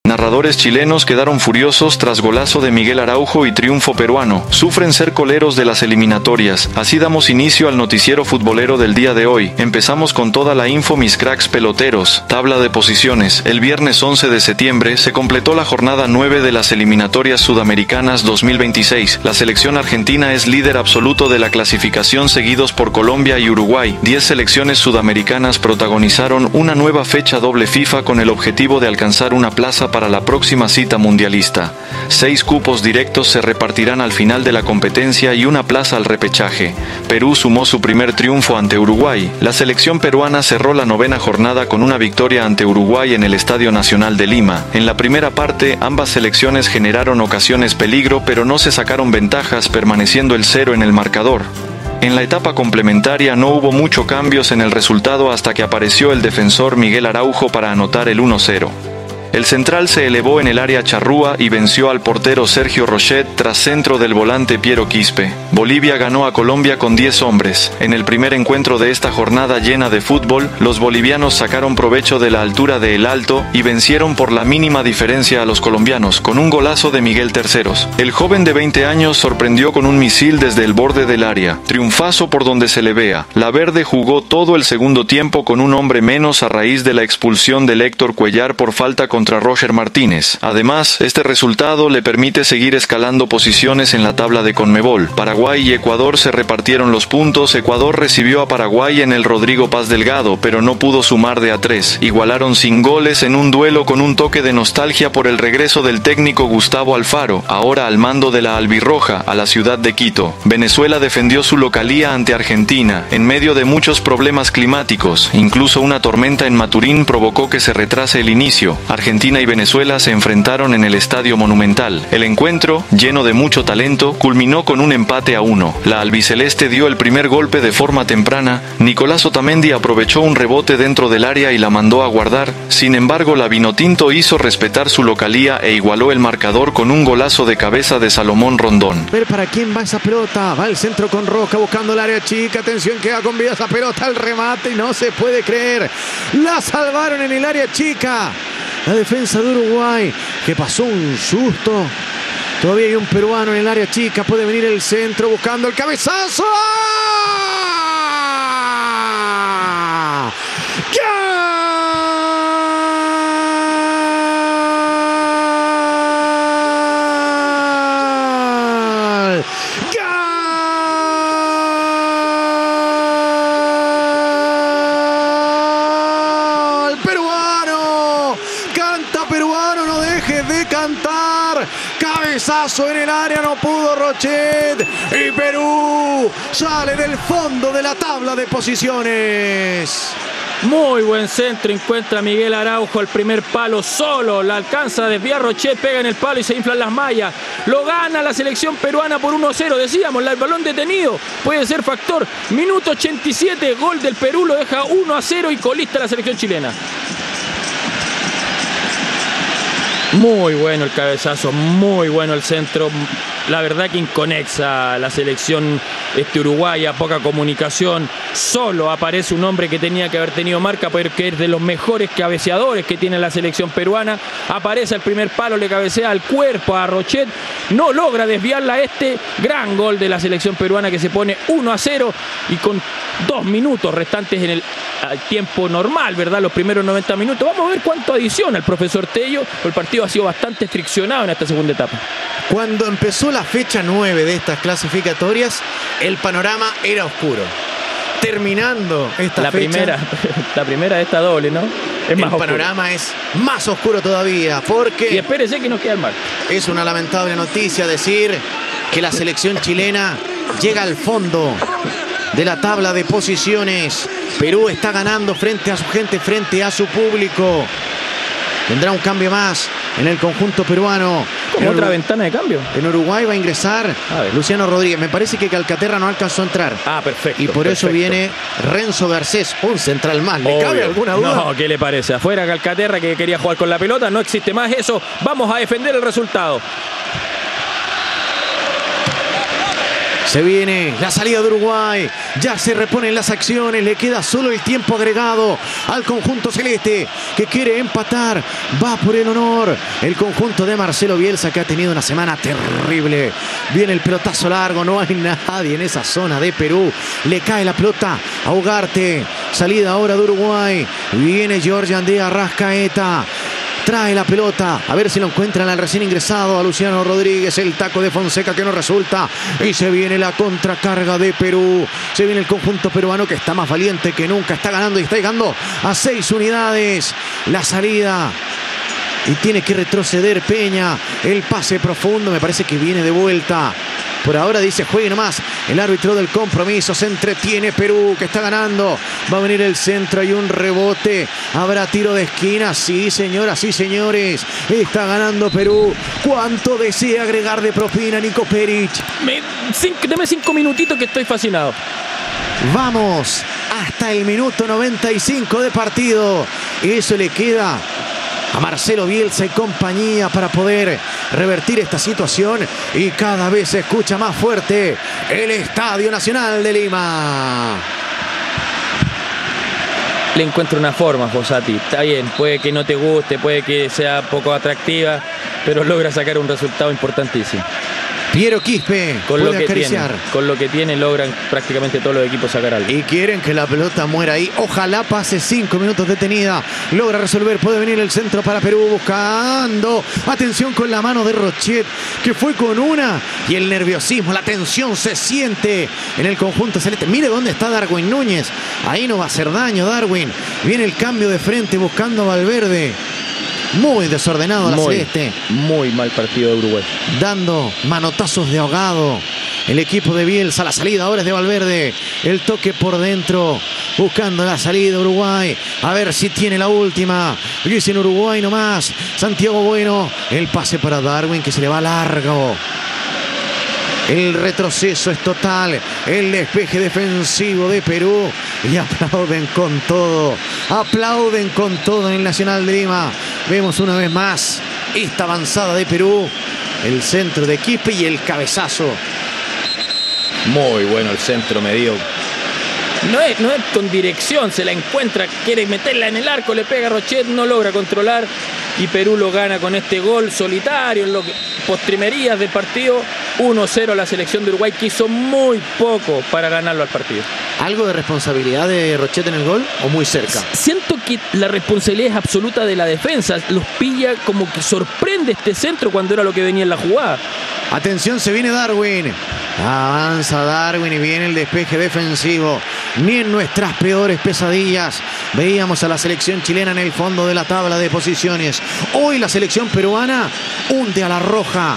Narradores chilenos quedaron furiosos tras golazo de Miguel Araujo y triunfo peruano. Sufren ser coleros de las eliminatorias. Así damos inicio al noticiero futbolero del día de hoy. Empezamos con toda la info, mis cracks peloteros. Tabla de posiciones. El viernes 11 de septiembre se completó la jornada 9 de las eliminatorias sudamericanas 2026. La selección argentina es líder absoluto de la clasificación, seguidos por Colombia y Uruguay. 10 selecciones sudamericanas protagonizaron una nueva fecha doble FIFA con el objetivo de alcanzar una plaza para la próxima cita mundialista. 6 cupos directos se repartirán al final de la competencia y una plaza al repechaje. Perú sumó su primer triunfo ante Uruguay. La selección peruana cerró la 9ª jornada con una victoria ante Uruguay en el Estadio Nacional de Lima. En la primera parte, ambas selecciones generaron ocasiones peligro, pero no se sacaron ventajas, permaneciendo el 0 en el marcador. En la etapa complementaria no hubo muchos cambios en el resultado hasta que apareció el defensor Miguel Araujo para anotar el 1-0. El central se elevó en el área charrúa y venció al portero Sergio Rochet tras centro del volante Piero Quispe. Bolivia ganó a Colombia con 10 hombres. En el primer encuentro de esta jornada llena de fútbol, los bolivianos sacaron provecho de la altura de El Alto y vencieron por la mínima diferencia a los colombianos, con un golazo de Miguel Terceros. El joven de 20 años sorprendió con un misil desde el borde del área. Triunfazo por donde se le vea. La Verde jugó todo el segundo tiempo con un hombre menos a raíz de la expulsión de Héctor Cuellar por falta contra Roger Martínez. Además, este resultado le permite seguir escalando posiciones en la tabla de Conmebol. Paraguay y Ecuador se repartieron los puntos. Ecuador recibió a Paraguay en el Rodrigo Paz Delgado, pero no pudo sumar de a 3. Igualaron sin goles en un duelo con un toque de nostalgia por el regreso del técnico Gustavo Alfaro, ahora al mando de la albirroja, a la ciudad de Quito. Venezuela defendió su localía ante Argentina, en medio de muchos problemas climáticos. Incluso una tormenta en Maturín provocó que se retrase el inicio. Argentina y Venezuela se enfrentaron en el Estadio Monumental. El encuentro, lleno de mucho talento, culminó con un empate a 1. La albiceleste dio el primer golpe de forma temprana. Nicolás Otamendi aprovechó un rebote dentro del área y la mandó a guardar. Sin embargo, la Vinotinto hizo respetar su localía e igualó el marcador con un golazo de cabeza de Salomón Rondón. Ver para quién va esa pelota. Va el centro con Roca buscando el área chica. Atención, queda con vida esa pelota al remate y no se puede creer. La salvaron en el área chica. La defensa de Uruguay, que pasó un susto. Todavía hay un peruano en el área chica. Puede venir el centro buscando el cabezazo. Cabezazo en el área, no pudo Rochet y Perú sale del fondo de la tabla de posiciones. Muy buen centro, encuentra Miguel Araujo al primer palo solo, la alcanza a desviar Rochet, pega en el palo y se inflan las mallas. Lo gana la selección peruana por 1-0, decíamos, el balón detenido puede ser factor. Minuto 87, gol del Perú, lo deja 1-0 y colista la selección chilena. Muy bueno el cabezazo, muy bueno el centro. La verdad que inconexa la selección uruguaya, poca comunicación. Solo aparece un hombre que tenía que haber tenido marca porque es de los mejores cabeceadores que tiene la selección peruana. Aparece al primer palo, le cabecea al cuerpo a Rochet. No logra desviarla. Gran gol de la selección peruana que se pone 1-0 y con 2 minutos restantes en el tiempo normal, ¿verdad? Los primeros 90 minutos. Vamos a ver cuánto adiciona el profesor Tello. El partido ha sido bastante friccionado en esta segunda etapa. Cuando empezó la fecha 9 de estas clasificatorias, el panorama era oscuro. Terminando esta fecha, la primera de esta doble, ¿no? El panorama es más oscuro todavía, porque... Y espérese que nos queda el mar. Es una lamentable noticia decir que la selección chilena llega al fondo de la tabla de posiciones. Perú está ganando frente a su gente, frente a su público. Tendrá un cambio más en el conjunto peruano. Como otra ventana de cambio. En Uruguay va a ingresar Luciano Rodríguez. Me parece que Calcaterra no alcanzó a entrar. Perfecto. Y por eso viene Renzo Garcés, un central más. ¿Le cabe alguna duda? No, ¿qué le parece? Afuera Calcaterra, que quería jugar con la pelota. No existe más eso. Vamos a defender el resultado. Se viene la salida de Uruguay. Ya se reponen las acciones. Le queda solo el tiempo agregado al conjunto celeste que quiere empatar. Va por el honor el conjunto de Marcelo Bielsa, que ha tenido una semana terrible. Viene el pelotazo largo. No hay nadie en esa zona de Perú. Le cae la pelota a Ugarte. Salida ahora de Uruguay. Viene Georgian de Arrascaeta. Trae la pelota, a ver si lo encuentran al recién ingresado, a Luciano Rodríguez, el taco de Fonseca que no resulta, y se viene la contracarga de Perú, se viene el conjunto peruano que está más valiente que nunca, está ganando y está llegando a 6 unidades, la salida, y tiene que retroceder Peña, el pase profundo, me parece que viene de vuelta. Por ahora dice juegue nomás. El árbitro del compromiso. Se entretiene Perú, que está ganando. Va a venir el centro y un rebote. Habrá tiro de esquina. Sí, señoras y señores. Está ganando Perú. ¿Cuánto desea agregar de propina Nico Peric? Deme 5 minutitos que estoy fascinado. Vamos hasta el minuto 95 de partido. Eso le queda a Marcelo Bielsa y compañía para poder revertir esta situación, y cada vez se escucha más fuerte el Estadio Nacional de Lima. Le encuentro una forma, Fossati. Está bien, puede que no te guste, puede que sea poco atractiva, pero logra sacar un resultado importantísimo. Piero Quispe con puede acariciar. Con lo que tiene logran prácticamente todos los equipos sacar algo. Y quieren que la pelota muera ahí. Ojalá pase 5 minutos detenida. Logra resolver. Puede venir el centro para Perú buscando. Atención con la mano de Rochet, que fue con una. Y el nerviosismo, la tensión se siente en el conjunto celeste. Mire dónde está Darwin Núñez. Ahí no va a hacer daño Darwin. Viene el cambio de frente buscando a Valverde. Muy desordenado la celeste. Muy mal partido de Uruguay. Dando manotazos de ahogado el equipo de Bielsa. La salida ahora es de Valverde. El toque por dentro. Buscando la salida de Uruguay. A ver si tiene la última. Dice en Uruguay nomás. Santiago Bueno. El pase para Darwin, que se le va largo. El retroceso es total. El despeje defensivo de Perú. Y aplauden con todo. Aplauden con todo en el Nacional de Lima. Vemos una vez más esta avanzada de Perú. El centro de Quispe y el cabezazo. Muy bueno el centro medido. No es con dirección, se la encuentra, quiere meterla en el arco, le pega a Rochet, no logra controlar, y Perú lo gana con este gol solitario en lo que postrimerías del partido. 1-0 la selección de Uruguay, que hizo muy poco para ganarlo al partido. ¿Algo de responsabilidad de Rochet en el gol o muy cerca? Siento que la responsabilidad es absoluta de la defensa. Los pilla, como que sorprende este centro cuando era lo que venía en la jugada. Atención, se viene Darwin. Avanza Darwin y viene el despeje defensivo. Ni en nuestras peores pesadillas veíamos a la selección chilena en el fondo de la tabla de posiciones. Hoy la selección peruana hunde a la roja,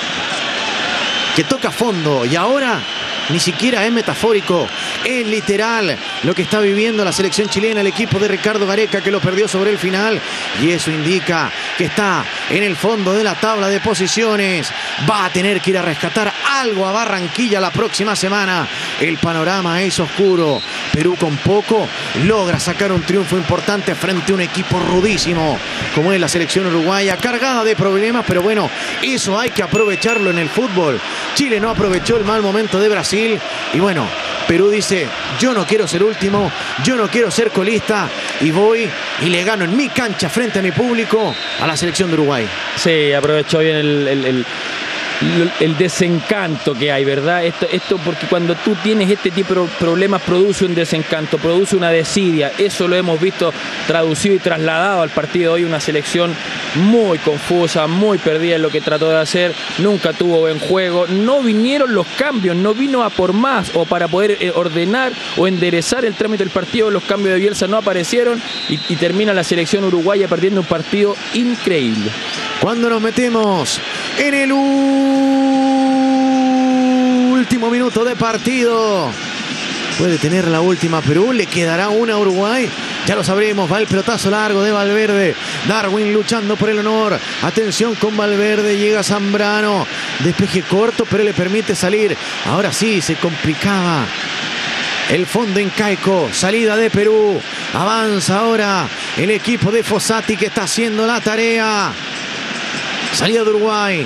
que toca fondo, y ahora ni siquiera es metafórico, es literal lo que está viviendo la selección chilena, el equipo de Ricardo Gareca, que lo perdió sobre el final, y eso indica que está en el fondo de la tabla de posiciones. Va a tener que ir a rescatar algo a Barranquilla la próxima semana. El panorama es oscuro. Perú con poco logra sacar un triunfo importante frente a un equipo rudísimo como es la selección uruguaya, cargada de problemas, pero bueno, eso hay que aprovecharlo en el fútbol. Chile no aprovechó el mal momento de Brasil, y bueno, Perú dice: yo no quiero ser último, yo no quiero ser colista, y voy y le gano en mi cancha frente a mi público a la selección de Uruguay. Sí, aprovechó bien el desencanto que hay, ¿verdad? Esto porque cuando tú tienes este tipo de problemas produce un desencanto, produce una desidia. Eso lo hemos visto traducido y trasladado al partido de hoy. Una selección muy confusa, muy perdida en lo que trató de hacer. Nunca tuvo buen juego. No vinieron los cambios, no vino a por más o para poder ordenar o enderezar el trámite del partido. Los cambios de Bielsa no aparecieron y termina la selección uruguaya perdiendo un partido increíble. Cuando nos metemos en el último minuto de partido, puede tener la última Perú, le quedará una a Uruguay, ya lo sabremos. Va el pelotazo largo de Valverde, Darwin luchando por el honor. Atención con Valverde, llega Zambrano, despeje corto pero le permite salir. Ahora sí, se complicaba el fondo incaico. Salida de Perú, avanza ahora el equipo de Fossati, que está haciendo la tarea. Salida de Uruguay,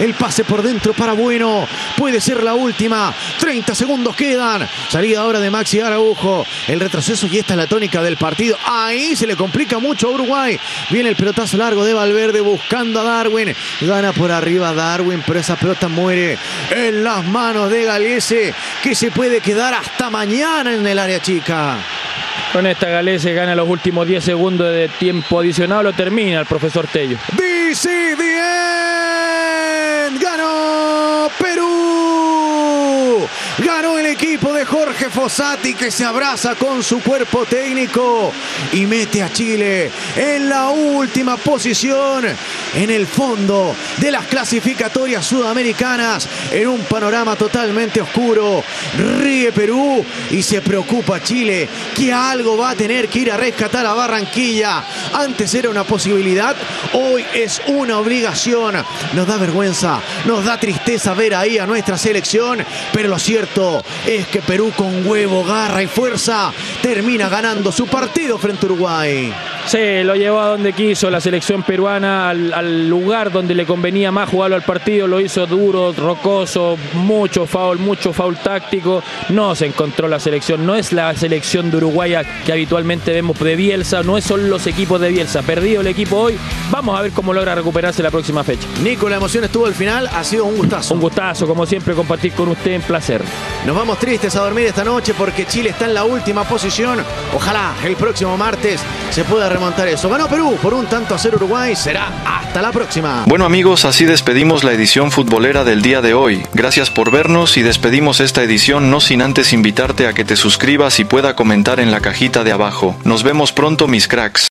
El pase por dentro para Bueno. Puede ser la última. 30 segundos quedan. Salida ahora de Maxi Araujo. El retroceso y esta es la tónica del partido. Ahí se le complica mucho a Uruguay. Viene el pelotazo largo de Valverde buscando a Darwin. Gana por arriba Darwin, pero esa pelota muere en las manos de Gallese, que se puede quedar hasta mañana en el área chica. Con esta Gallese gana los últimos 10 segundos de tiempo adicional, lo termina el profesor Tello. Dice bien. Ganó Perú. Ganó el equipo de Jorge Fossati, que se abraza con su cuerpo técnico y mete a Chile en la última posición en el fondo de las clasificatorias sudamericanas, en un panorama totalmente oscuro. Ríe Perú y se preocupa Chile, que algo va a tener que ir a rescatar a Barranquilla. Antes era una posibilidad, hoy es una obligación. Nos da vergüenza, nos da tristeza ver ahí a nuestra selección, pero lo cierto es que Perú, con huevo, garra y fuerza, termina ganando su partido frente a Uruguay. Sí, lo llevó a donde quiso la selección peruana, al lugar donde le convenía más jugarlo al partido. Lo hizo duro, rocoso, mucho foul táctico. No se encontró la selección, no es la selección de Uruguay que habitualmente vemos de Bielsa, no son los equipos de Bielsa. Perdido el equipo hoy, vamos a ver cómo logra recuperarse la próxima fecha. Nico, la emoción estuvo al final, ha sido un gustazo. Un gustazo, como siempre, compartir con usted, en placer. Nos vamos tristes a dormir esta noche porque Chile está en la última posición. Ojalá el próximo martes se pueda remontar eso. Ganó Perú por 1-0 Uruguay. Será hasta la próxima. Bueno amigos, así despedimos la edición futbolera del día de hoy. Gracias por vernos y despedimos esta edición no sin antes invitarte a que te suscribas y pueda comentar en la cajita de abajo. Nos vemos pronto, mis cracks.